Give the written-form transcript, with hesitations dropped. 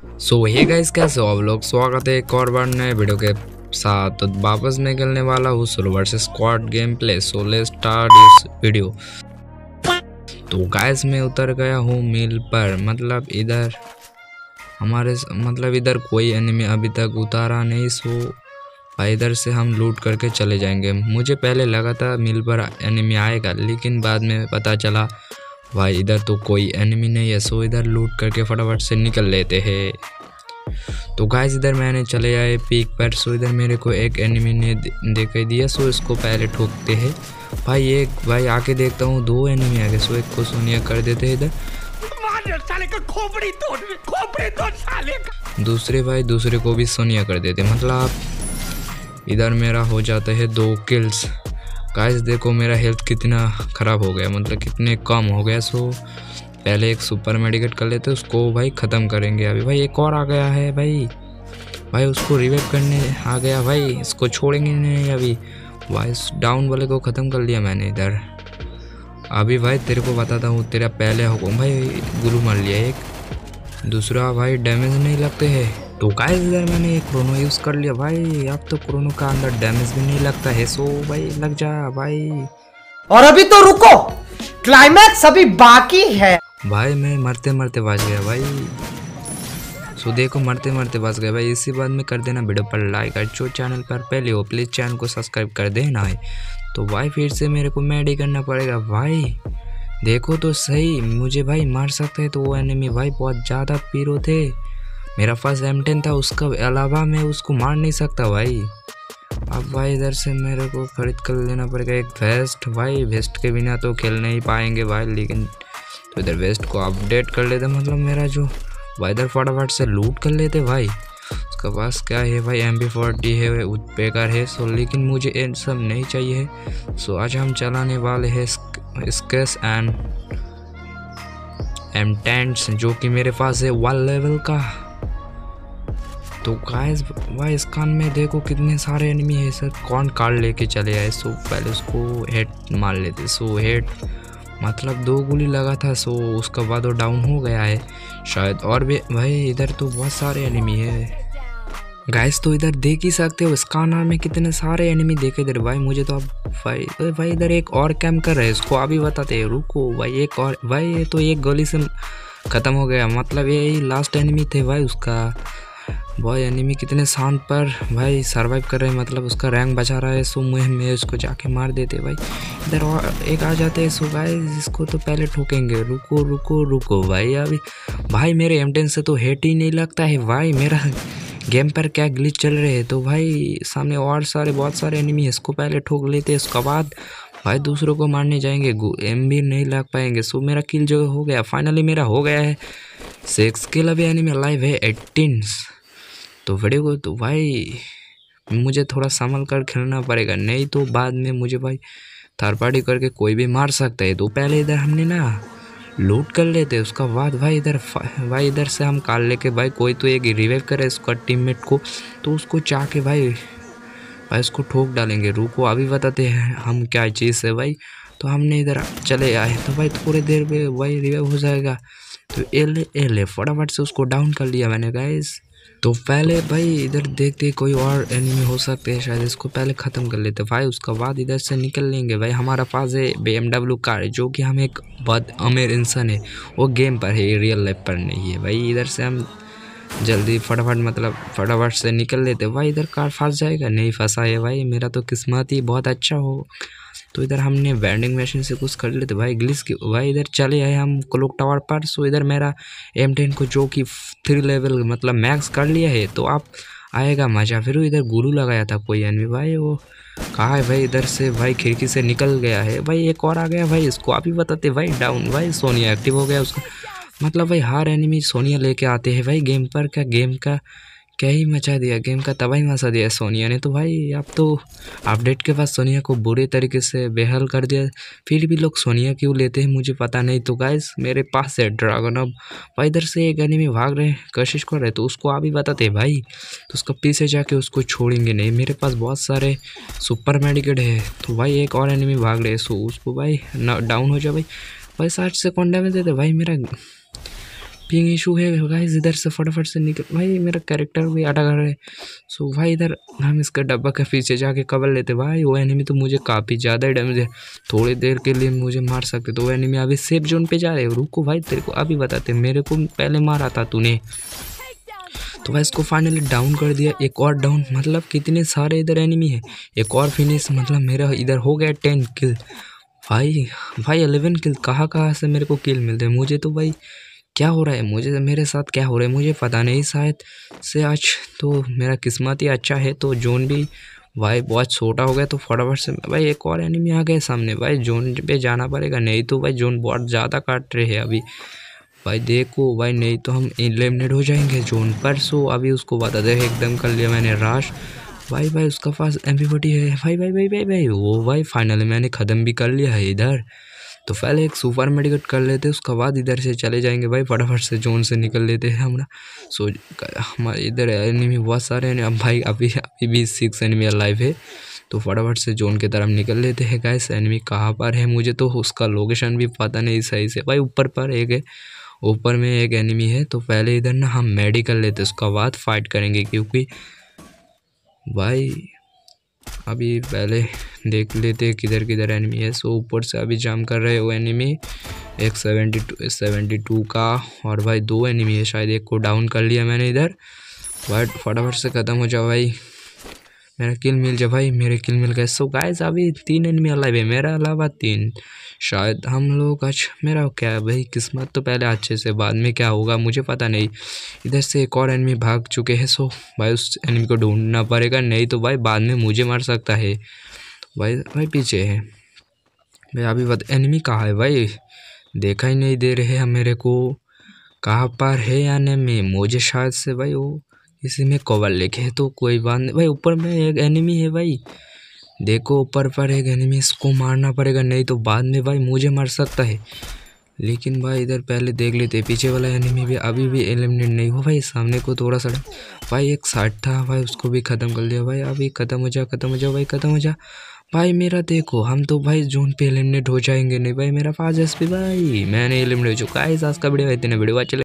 सो hey guys, कैसे हो आप लोग। स्वागत है एक और बार नए वीडियो के साथ। तो वापस निकलने वाला हूँ solo versus squad game play. So let's start this video. तो गाइस मैं उतर गया हूँ मिल पर, मतलब इधर कोई एनिमी अभी तक उतारा नहीं। सो भाई इधर से हम लूट करके चले जाएंगे। मुझे पहले लगा था मिल पर एनिमी आएगा, लेकिन बाद में पता चला भाई इधर तो कोई एनिमी नहीं है। सो इधर लूट करके फटाफट से निकल लेते हैं। तो गाइस इधर मैंने चले आए पीक पर। सो इधर मेरे को एक एनिमी ने दिखाई दिया। सो इसको पहले ठोकते हैं। भाई आके देखता हूँ दो एनिमी आ गए। सो एक को सोनिया कर देते हैं इधर। दूसरे को भी सोनिया कर देते, मतलब इधर मेरा हो जाता है 2 किल्स। गाइस देखो मेरा हेल्थ कितना ख़राब हो गया, मतलब कितने कम हो गया। सो पहले एक सुपर मेडिकेट कर लेते, उसको भाई ख़त्म करेंगे। अभी भाई एक और आ गया है भाई उसको रिवाइव करने आ गया। भाई इसको छोड़ेंगे नहीं अभी। भाई डाउन वाले को ख़त्म कर लिया मैंने इधर। अभी भाई तेरे को बताता हूँ, तेरा पहले हुक्म। भाई गुलू मार लिया एक, दूसरा भाई डैमेज नहीं लगते हैं। तो गाइस इधर मैंने एक क्रोनो यूज़ कर लिया। भाई अब तो क्रोनो का अंदर डैमेज भी नहीं लगता है। सो भाई लग जा भाई। और अभी तो रुको, क्लाइमैक्स अभी बाकी है। भाई मैं मरते मरते बच गया भाई। सो देखो मरते मरते बच गया भाई। इसी बात में कर देना वीडियो पर लाइक, और जो चैनल पर पहले हो प्लीज़ चैनल को सब्सक्राइब कर देना है। तो भाई फिर से मेरे को मैडी करना पड़ेगा। भाई देखो तो सही, मुझे भाई मार सकते हैं तो वो एनिमी भाई बहुत ज़्यादा पीरो थे। मेरा फर्स्ट M10 था, उसका अलावा मैं उसको मार नहीं सकता भाई। अब भाई इधर से मेरे को खरीद कर लेना पड़ेगा एक वेस्ट। भाई वेस्ट के बिना तो खेल नहीं पाएंगे भाई, लेकिन तो इधर वेस्ट को अपडेट कर लेते, मतलब मेरा जो भाई इधर फटाफट से लूट कर लेते भाई। उसके पास क्या है भाई, MP40 है, बेकार है। सो लेकिन मुझे ये सब नहीं चाहिए। सो आज हम चलाने वाले हैं स्केस एंड M10, जो कि मेरे पास है 1 लेवल का। तो गाइस भाई इस कान में देखो कितने सारे एनिमी है सर। कौन कार्ड लेके चले आए। सो पहले उसको हेड मार लेते। सो हेड मतलब 2 गोली लगा था। सो उसका बाद वो डाउन हो गया है शायद। और भी भाई इधर तो बहुत सारे एनिमी है गाइस। तो इधर देख ही सकते हो स्कानर में कितने सारे एनिमी देखे इधर। भाई मुझे तो अब भाई इधर एक और कैम्प कर रहे हैं, इसको अभी बताते हैं। रुको भाई, एक और भाई ये तो एक गोली से ख़त्म हो गया, मतलब ये लास्ट एनिमी थे भाई उसका। भाई एनिमी कितने शांत पर भाई सरवाइव कर रहे हैं, मतलब उसका रैंक बचा रहा है। सो मैं उसको जाके मार देते भाई। इधर और एक आ जाते हैं। सो गाइस इसको तो पहले ठोकेंगे। रुको रुको रुको भाई, अभी भाई मेरे M10 से तो हेट ही नहीं लगता है भाई। मेरा गेम पर क्या ग्लिच चल रहे हैं। तो भाई सामने और बहुत सारे एनिमी है, इसको पहले ठोक लेते हैं, उसके बाद भाई दूसरों को मारने जाएंगे। एम भी नहीं लग पाएंगे। सो मेरा किल जो हो गया, फाइनली मेरा हो गया है 6 किल। अभी एनिमी लाइव है 18। तो वीडियो को तो भाई मुझे थोड़ा संभल कर खेलना पड़ेगा, नहीं तो बाद में मुझे भाई थर्ड पार्टी करके कोई भी मार सकता है। तो पहले इधर हमने ना लूट कर लेते, उसका बाद भाई इधर से हम काल लेके भाई कोई तो एक रिवाइव करे इसका टीममेट को, तो उसको चाह के भाई उसको ठोक डालेंगे। रुको अभी बताते हैं हम क्या चीज़ है भाई। तो हमने इधर चले आए, तो भाई थोड़ी देर में भाई रिवाइव हो जाएगा। तो ए ले फटाफट से उसको डाउन कर लिया मैंने गाइस। तो पहले भाई इधर देखते कोई और एनिमी हो सकते हैं शायद, इसको पहले ख़त्म कर लेते भाई, उसका बाद इधर से निकल लेंगे भाई। हमारा पास है BMW कार, जो कि हम एक बहुत अमीर इंसान है, वो गेम पर है, रियल लाइफ पर नहीं है भाई। इधर से हम जल्दी फटाफट से निकल लेते भाई। इधर कार फंस जाएगा, नहीं फंसा है भाई, मेरा तो किस्मत ही बहुत अच्छा हो। तो इधर हमने वेंडिंग मशीन से कुछ कर लेते भाई ग्लिच की। भाई इधर चले आए हम क्लॉक टावर पर। सो इधर मेरा M10 को जो कि 3 लेवल मतलब मैक्स कर लिया है, तो आप आएगा मजा। फिर इधर गुलू लगाया था कोई एनिमी भाई, वो कहा है भाई इधर से भाई खिड़की से निकल गया है भाई। एक और आ गया भाई, इसको अभी बताते भाई डाउन। भाई सोनिया एक्टिव हो गया उसका, मतलब भाई हर एनिमी सोनिया लेके आते हैं भाई गेम पर। गेम का क्या ही मचा दिया, गेम का तबाही मचा दिया सोनिया ने। तो भाई अब तो अपडेट के बाद सोनिया को बुरे तरीके से बेहाल कर दिया। फिर भी लोग सोनिया क्यों लेते हैं मुझे पता नहीं। तो गाइस मेरे पास है ड्रैगन। अब भाई इधर से एक एनिमी भाग रहे कोशिश कर रहे, तो उसको अभी बताते भाई। तो उसका पीछे जाके उसको छोड़ेंगे नहीं, मेरे पास बहुत सारे सुपर मेडिकेट है। तो भाई एक और एनिमी भाग रहे, सो उसको भाई डाउन हो जाए भाई। 60 सेकंड में देते भाई। मेरा पिंग इशू है गाइस, इधर से फटाफट से निकल भाई, मेरा कैरेक्टर भी अटक रहा है। सो भाई इधर हम इसका डब्बा के पीछे जाके कवर लेते भाई। वो एनिमी तो मुझे काफ़ी ज़्यादा डैमेज है, थोड़ी देर के लिए मुझे मार सकते। तो वो एनिमी अभी सेफ जोन पे जा रहे हैं। रुको भाई, तेरे को अभी बताते, मेरे को पहले मारा था तूने। तो भाई इसको फाइनली डाउन कर दिया, एक और डाउन। मतलब कितने सारे इधर एनिमी है, एक और फिनिश। मतलब मेरा इधर हो गया 10 किल भाई। 11 किल कहाँ से मेरे को किल मिलते हैं। मुझे तो भाई क्या हो रहा है, मेरे साथ क्या हो रहा है मुझे पता नहीं। शायद से आज तो मेरा किस्मत ही अच्छा है। तो जोन भी भाई बहुत छोटा हो गया। तो फटाफट से भाई एक और एनिमी आ गए सामने। भाई जोन पे जाना पड़ेगा, नहीं तो भाई जोन बहुत ज़्यादा काट रहे हैं अभी भाई। देखो भाई, नहीं तो हम एलिमिनेट हो जाएंगे जोन पर। सो अभी उसको बता दे, एकदम कर लिया मैंने राश भाई। उसका पास MP40 है भाई। वो भाई फाइनली मैंने ख़त्म भी कर लिया है इधर। तो पहले एक सुपर मेडिकेट कर लेते, उसके बाद इधर से चले जाएंगे भाई। फटाफट से जोन से निकल लेते हैं हमरा। सो हमारे इधर एनिमी बहुत सारे हैं अब भाई। अभी भी 6 एनिमी लाइव है। तो फटाफट से जोन की तरफ निकल लेते हैं गाइस। एनिमी कहाँ पर है मुझे तो उसका लोकेशन भी पता नहीं सही से भाई। ऊपर पर एक है, ऊपर में एक एनिमी है। तो पहले इधर ना हम मेडिकल लेते, उसका बाद फाइट करेंगे, क्योंकि भाई अभी पहले देख लेते किधर एनिमी है। सो ऊपर से अभी जाम कर रहे हो एनिमी, एक 72 का, और भाई 2 एनिमी है शायद। एक को डाउन कर लिया मैंने इधर। बट फटाफट से ख़त्म हो जाओ भाई, मेरा किल मिल जाए भाई। मेरे किल मिल गए। सो गाइस अभी 3 एनिमी अलाइव है, मेरा अलावा 3 शायद हम लोग। अच्छा मेरा क्या है भाई, किस्मत तो पहले अच्छे से, बाद में क्या होगा मुझे पता नहीं। इधर से एक और एनिमी भाग चुके हैं। सो भाई उस एनिमी को ढूंढना पड़ेगा, नहीं तो भाई बाद में मुझे मार सकता है भाई पीछे है भाई। अभी एनिमी कहाँ है भाई, देखा ही नहीं दे रहे हैं मेरे को, कहाँ पर है एनिमी मुझे शायद से भाई। वो इसी में कवर लेके है, तो कोई बात नहीं भाई। ऊपर में एक एनिमी है भाई, देखो ऊपर पर एक एनिमी, इसको मारना पड़ेगा, नहीं तो बाद में भाई मुझे मार सकता है। लेकिन भाई इधर पहले देख लेते, पीछे वाला एनिमी भी अभी भी एलिमिनेट नहीं हुआ भाई। सामने को थोड़ा सा भाई एक साइड था भाई, उसको भी ख़त्म कर लिया भाई। अभी ख़त्म हो जा भाई, ख़त्म हो जा भाई। मेरा देखो, हम तो भाई जोन पे एलिमिनेट हो जाएंगे। नहीं भाई मेरा 5 SP भाई, मैंने एलिमिनेट हो चुका है। आज का वीडियो इतने वीडियो अच्छे